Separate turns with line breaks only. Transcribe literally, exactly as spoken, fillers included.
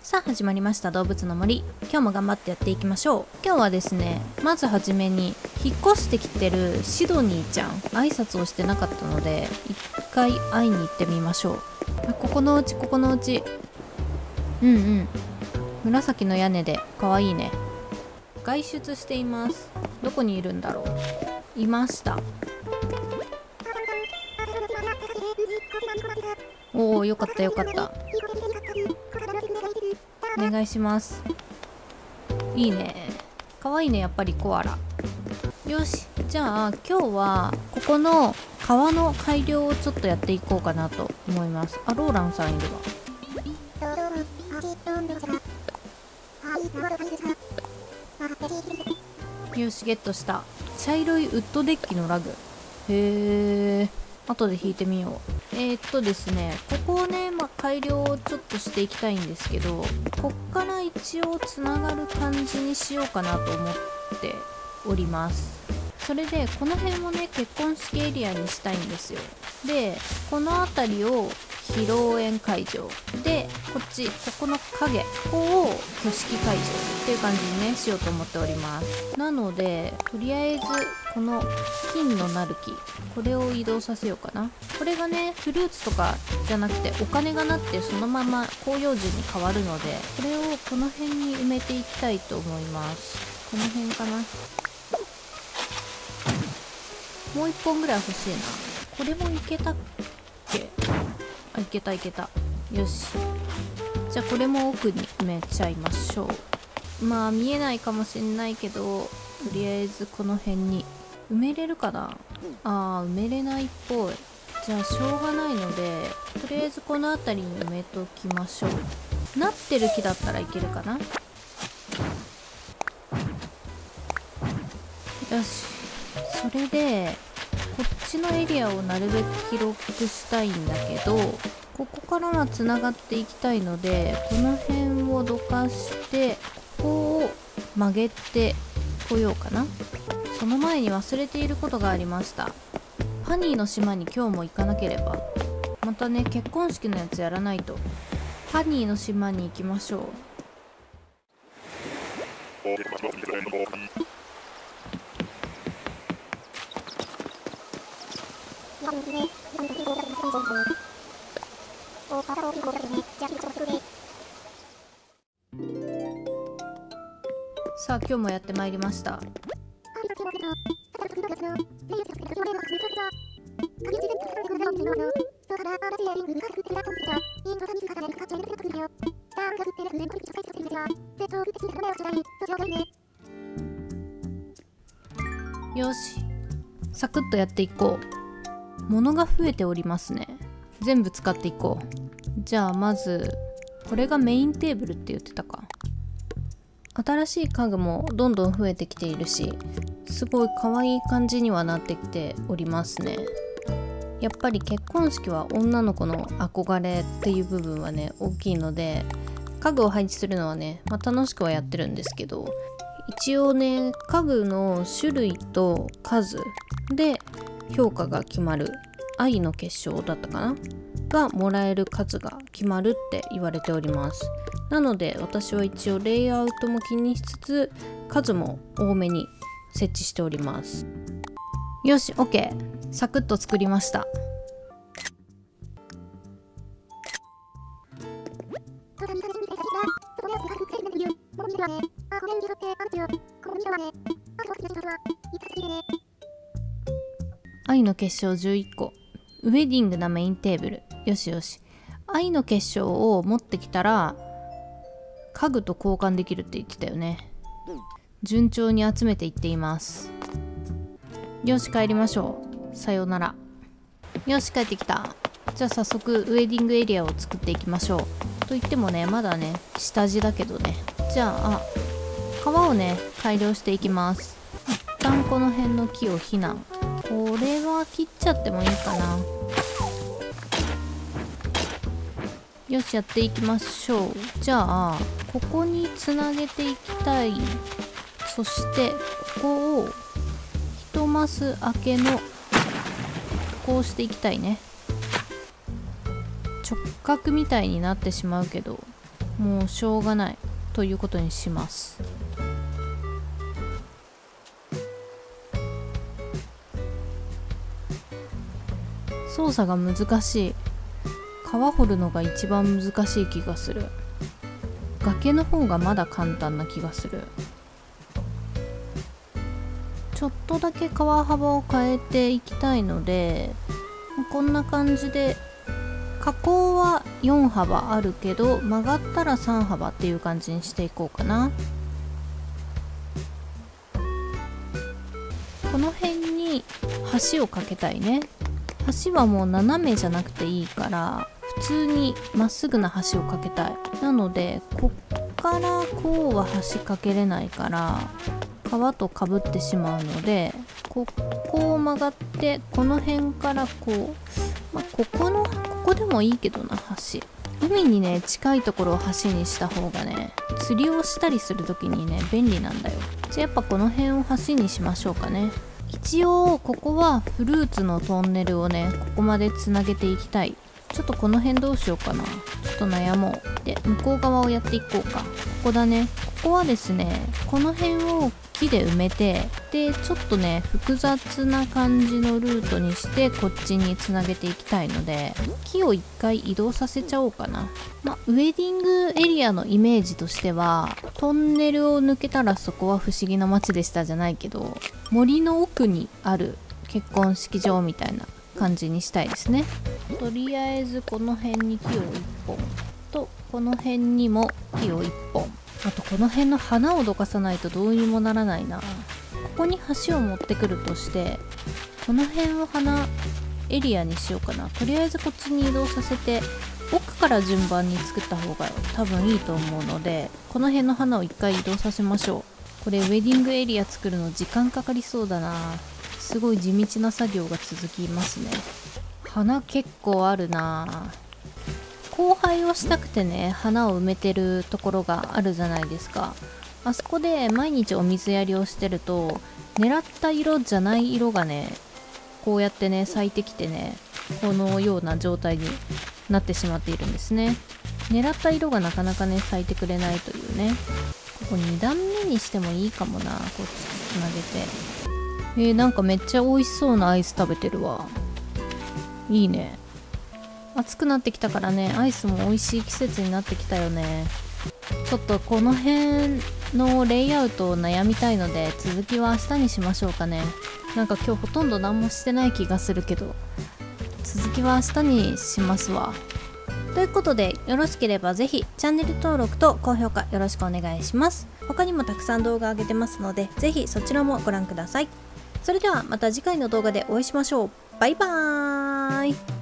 さあ始まりました動物の森。今日も頑張ってやっていきましょう。今日はですね、まずはじめに引っ越してきてるシドニーちゃん挨拶をしてなかったので一回会いに行ってみましょう。あ、ここのうちここのうちうんうん紫の屋根でかわいいね。外出しています。どこにいるんだろう。いました。おお、よかったよかった。お願いします。いいね、かわいいね、やっぱりコアラ。よし、じゃあ今日はここの川の改良をちょっとやっていこうかなと思います。あ、ローランさんいるわ。よし、ゲットした。茶色いウッドデッキのラグ。へえ、後で弾いてみよう。えー、っとですね、ここをね、まあ、改良をちょっとしていきたいんですけど、こっから一応つながる感じにしようかなと思っております。それでこの辺をね、結婚式エリアにしたいんですよ。で、この辺りを披露宴会場で、こっちここの影、ここを挙式会場っていう感じにねしようと思っております。なのでとりあえずこの金のなる木、これを移動させようかな。これがねフルーツとかじゃなくてお金がなってそのまま広葉樹に変わるので、これをこの辺に埋めていきたいと思います。この辺かな。もういっぽんぐらい欲しいな。これもいけたっけ。あ、いけたいけた。よし、じゃあこれも奥に埋めちゃいましょう。まあ見えないかもしんないけど、とりあえずこの辺に埋めれるかな。あー、埋めれないっぽい。じゃあしょうがないので、とりあえずこの辺りに埋めときましょう。なってる木だったらいけるかな。よし、それでこっちのエリアをなるべく広くしたいんだけど、ここからはつながっていきたいので、この辺をどかしてここを曲げてこようかな。その前に忘れていることがありました。ハニーの島に今日も行かなければ。またね、結婚式のやつやらないと。ハニーの島に行きましょう。さあ今日もやってまいりました。よし、サクッとやっていこう。物が増えておりますね。全部使っていこう。じゃあまずこれがメインテーブルって言ってたか。新しい家具もどんどん増えてきているし、すごい可愛い感じにはなってきておりますね。やっぱり結婚式は女の子の憧れっていう部分はね大きいので、家具を配置するのはね、まあ、楽しくはやってるんですけど、一応ね家具の種類と数で評価が決まる。愛の結晶だったかながもらえる数が決まるって言われております。なので私は一応レイアウトも気にしつつ数も多めに設置しております。よし OK、 サクッと作りました。愛の結晶じゅういっこ、ウェディングなメインテーブル。よしよし、愛の結晶を持ってきたら家具と交換できるって言ってたよね。順調に集めていっています。よし、帰りましょう。さようなら。よし、帰ってきた。じゃあ早速ウェディングエリアを作っていきましょう。と言ってもね、まだね下地だけどね。じゃあ川をね改良していきます。一旦この辺の木を避難。これは切っちゃってもいいかな。よし、やっていきましょう。じゃあここにつなげていきたい。そしてここを一マス開けのこうしていきたいね。直角みたいになってしまうけどもうしょうがないということにします。操作が難しい。川掘るのが一番難しい気がする。崖の方がまだ簡単な気がする。ちょっとだけ川幅を変えていきたいので、こんな感じで河口はよん幅あるけど曲がったらさん幅っていう感じにしていこうかな。この辺に橋を架けたいね。橋はもう斜めじゃなくていいから普通にまっすぐな橋を架けたい。なのでこっからこうは橋架けれないから川とかぶってしまうので、ここを曲がってこの辺からこう、まあ、ここのここでもいいけどな。橋海にね近いところを橋にした方がね釣りをしたりする時にね便利なんだよ。じゃあやっぱこの辺を橋にしましょうかね。一応ここはフルーツのトンネルをねここまでつなげていきたい。ちょっとこの辺どうしようかな。ちょっと悩もう。で向こう側をやっていこうか。ここだね。ここはですねこの辺を木で埋めて、でちょっとね複雑な感じのルートにしてこっちにつなげていきたいので、木を一回移動させちゃおうかな。まあウェディングエリアのイメージとしてはトンネルを抜けたらそこは不思議な街でしたじゃないけど、森の奥にある結婚式場みたいな感じにしたいですね。とりあえずこの辺に木をいっぽんとこの辺にも木をいっぽん、あとこの辺の花をどかさないとどうにもならないな。ここに橋を持ってくるとしてこの辺を花エリアにしようかな。とりあえずこっちに移動させて奥から順番に作った方が多分いいと思うので、この辺の花を一回移動させましょう。これウェディングエリア作るの時間かかりそうだな。すごい地道な作業が続きますね。花結構あるな。交配をしたくてね花を埋めてるところがあるじゃないですか。あそこで毎日お水やりをしてると狙った色じゃない色がねこうやってね咲いてきてねこのような状態になってしまっているんですね。狙った色がなかなかね咲いてくれないというね。ここに段目にしてもいいかもな。こっちとつなげて。えー、なんかめっちゃ美味しそうなアイス食べてるわ。いいね。暑くなってきたからねアイスも美味しい季節になってきたよね。ちょっとこの辺のレイアウトを悩みたいので続きは明日にしましょうかね。なんか今日ほとんど何もしてない気がするけど続きは明日にしますわ。ということでよろしければぜひチャンネル登録と高評価よろしくお願いします。他にもたくさん動画上げてますのでぜひそちらもご覧ください。それではまた次回の動画でお会いしましょう。バイバーイ。